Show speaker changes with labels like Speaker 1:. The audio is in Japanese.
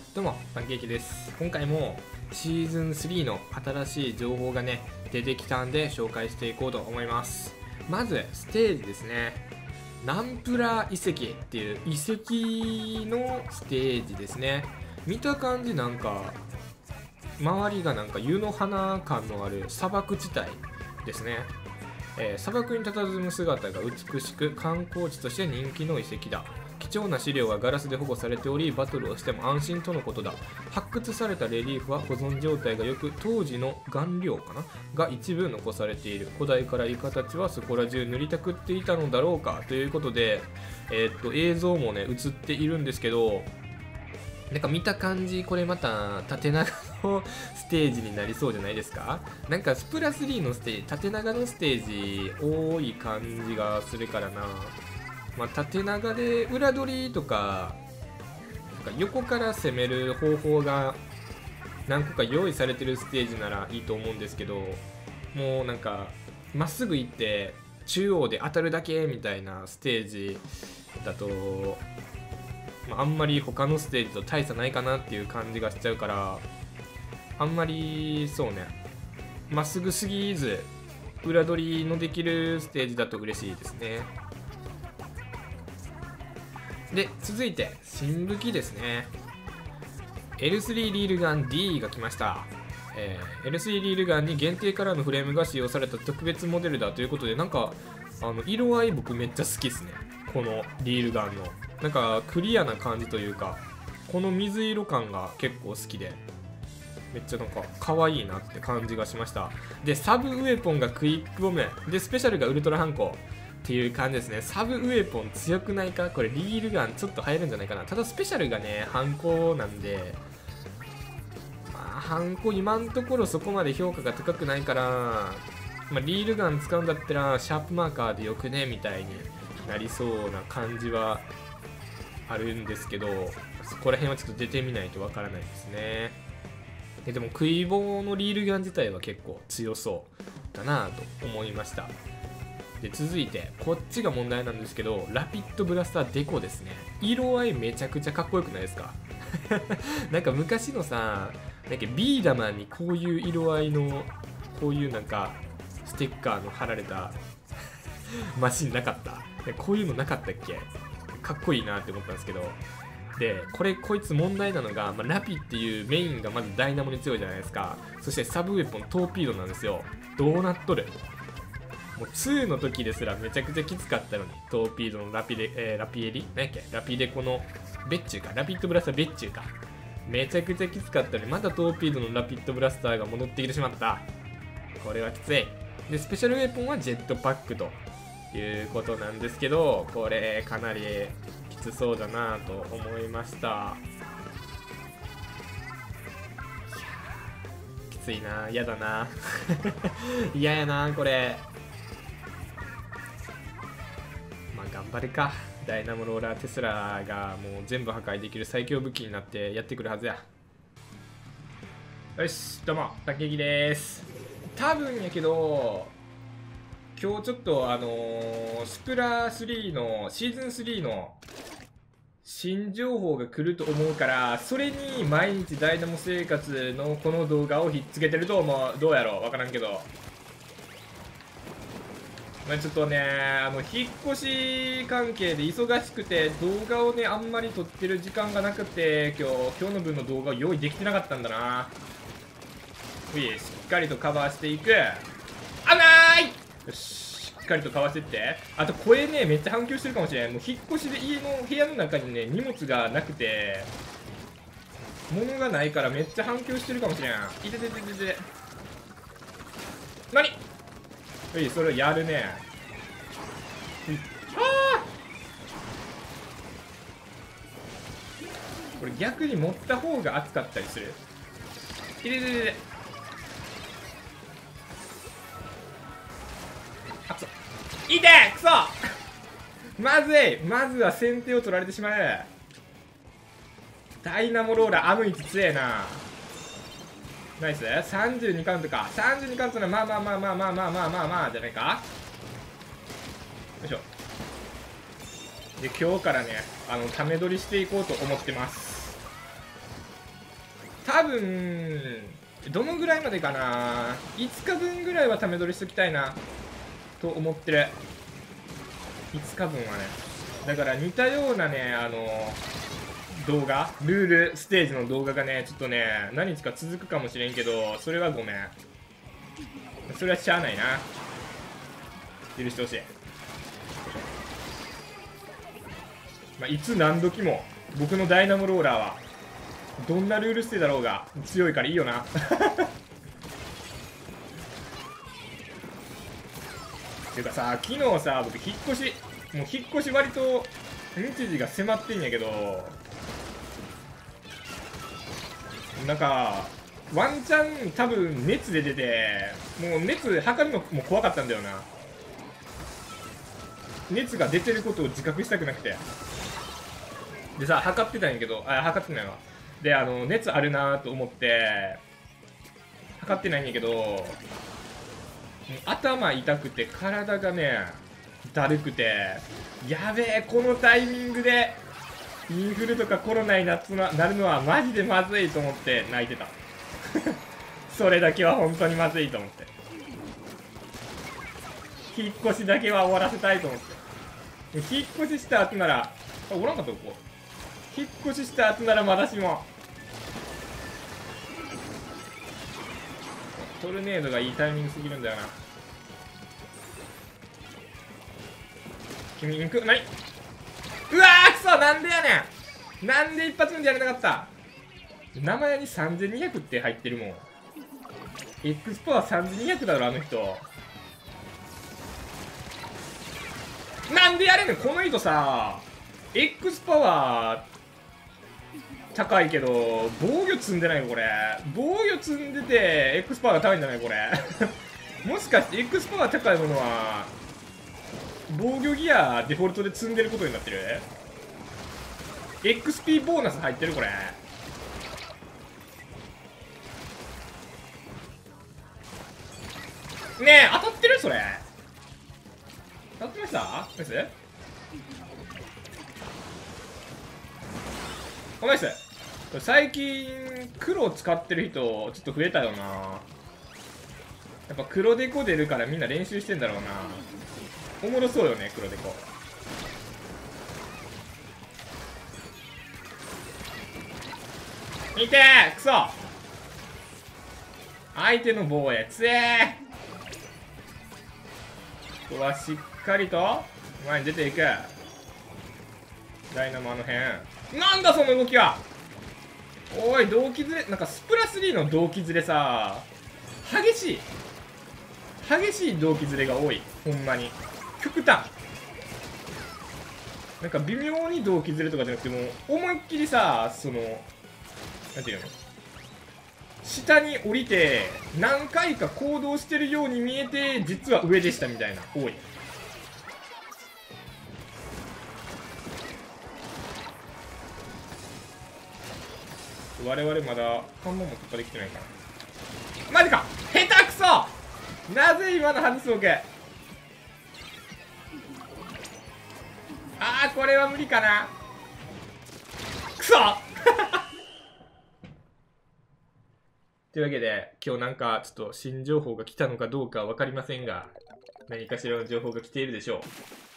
Speaker 1: どうもパンケーキです。今回もシーズン3の新しい情報がね出てきたんで紹介していこうと思います。まずステージですね。ナンプラー遺跡っていう遺跡のステージですね。見た感じなんか周りがなんか湯の花感のある砂漠地帯ですね。砂漠に佇む姿が美しく観光地として人気の遺跡だ。貴重な資料はガラスで保護されており、バトルをしても安心とのことだ。発掘されたレリーフは保存状態が良く、当時の顔料かなが一部残されている。古代からイカたちはそこら中塗りたくっていたのだろうかということで、映像もね映っているんですけど、なんか見た感じこれまた縦長のステージになりそうじゃないですか。なんかスプラ3のステージ、縦長のステージ多い感じがするからな。まあ、縦長で裏取りとか、なんか横から攻める方法が何個か用意されてるステージならいいと思うんですけど、もうなんかまっすぐ行って中央で当たるだけみたいなステージだと、あんまり他のステージと大差ないかなっていう感じがしちゃうから、あんまりそうね、まっすぐすぎず裏取りのできるステージだと嬉しいですね。で続いて新武器ですね。 L3 リールガン D が来ました。L3 リールガンに限定カラーのフレームが使用された特別モデルだということで、なんか色合い僕めっちゃ好きですね。このリールガンのなんかクリアな感じというか、この水色感が結構好きで、めっちゃなんか可愛いなって感じがしました。でサブウェポンがクイックボムで、スペシャルがウルトラハンコっていう感じですね。サブウェポン強くないか。これリールガンちょっと入るんじゃないかな。ただスペシャルがねハンコなんで、まあハンコ今のところそこまで評価が高くないから、まあ、リールガン使うんだったらシャープマーカーでよくねみたいになりそうな感じはあるんですけど、そこら辺はちょっと出てみないとわからないですね。でもクイボのリールガン自体は結構強そうだなと思いました。で続いてこっちが問題なんですけど、ラピッドブラスターデコですね。色合いめちゃくちゃかっこよくないですかなんか昔のさ、なんかビー玉にこういう色合いのこういうなんかステッカーの貼られたマシンなかった？こういうのなかったっけ？かっこいいなって思ったんですけど、でこいつ問題なのが、ラピっていうメインがまずダイナモに強いじゃないですか。そしてサブウェポントーピードなんですよ。どうなっとる？もう2の時ですらめちゃくちゃきつかったのに、トーピードのラピエリ何やっけ、ラピデコのベッチューか、ラピッドブラスターベッチューか、めちゃくちゃきつかったのに、またトーピードのラピッドブラスターが戻ってきてしまった。これはきつい。でスペシャルウェポンはジェットパックということなんですけど、これかなりきつそうだなと思いました。きついな、嫌だな嫌やなこれ。頑張るか。ダイナモローラーテスラがもう全部破壊できる最強武器になってやってくるはずや。よし、どうもパンケーキです。多分やけど今日ちょっとスプラ3のシーズン3の新情報が来ると思うから、それに毎日ダイナモ生活のこの動画をひっつけてると思う。どうやろう分からんけど、ちょっとね、引っ越し関係で忙しくて動画をねあんまり撮ってる時間がなくて、今日の分の動画を用意できてなかったんだな。しっかりとカバーしていく。危ない。よし、しっかりとかわしてって。あと声ねめっちゃ反響してるかもしれない。もう引っ越しで家の部屋の中にね荷物がなくて物がないからめっちゃ反響してるかもしれん。いててててて。何？それをやるね。これ逆に持った方が熱かったりする。いてててて。あ、くそ。いて！くそまずい。まずは先手を取られてしまう。ダイナモローラー位置強えな。ナイス。32カウントか。32カウントならまあじゃないか。よいしょ。で今日からねため撮りしていこうと思ってます。 多分どのぐらいまでかな、5日分ぐらいはため撮りしときたいなと思ってる。5日分はね、だから似たようなね、動画、ルールステージの動画がね、ちょっとね、何日か続くかもしれんけど、それはごめん。それはしゃあないな。許してほしい。まあ、いつ何時も僕のダイナモローラーはどんなルールステだろうが強いからいいよな。ていうかさ、昨日さ、僕引っ越し割と日時が迫ってんやけど、なんかワンチャン多分熱で出て、もう熱測るのも怖かったんだよな。熱が出てることを自覚したくなくて、でさ、測ってたんやけど、測ってないわ。で、熱あるなと思って測ってないんやけど、頭痛くて体がねだるくて、やべえ、このタイミングでインフルとかコロナになるのはマジでまずいと思って泣いてた。それだけは本当にまずいと思って、引っ越しだけは終わらせたいと思って。引っ越しした後なら、おらんかったここ。引っ越しした後ならまだしも。トルネードがいいタイミングすぎるんだよな。君インク、なに、うわー、くそ、なんでやねん。なんで一発目でやれなかった。名前に3200って入ってるもん。X パワー3200だろ、あの人。なんでやれんのこの人さ。 X パワー高いけど防御積んでないよこれ。防御積んでて X パワーが高いんじゃないこれ。もしかして X パワー高いものは防御ギアデフォルトで積んでることになってる。 XP ボーナス入ってるこれ。ねえ、当たってるそれ。当たってましたナイス。ナイス。最近黒を使ってる人ちょっと増えたよな。やっぱ黒デコ出るからみんな練習してんだろうな。おもろそうよね黒デコ。見てー、くそ、相手の防衛つえー。ここはしっかりと前に出ていく。ダイナモあの辺なんだその動きは。おい、動機ずれ、なんかスプラ3の動機ずれさ、激しい動機ずれが多い。ほんまに極端。なんか微妙に動機ずれとかじゃなくて、もう思いっきりさ、そのなんていうの、下に降りて何回か行動してるように見えて実は上でしたみたいな多い。我々まだ看板も突破できてないから。マジか、下手くそ。なぜ今の外すわけ。あー、これは無理かな。くそというわけで今日なんかちょっと新情報が来たのかどうか分かりませんが、何かしらの情報が来ているでしょう。